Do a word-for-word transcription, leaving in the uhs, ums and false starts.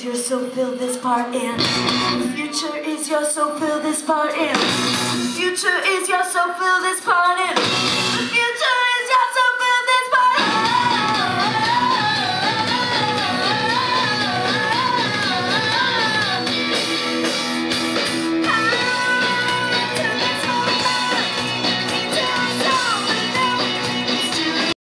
is yours, so fill this part in. The future is yours, so fill this part in. The future is yours, so fill this part in. The future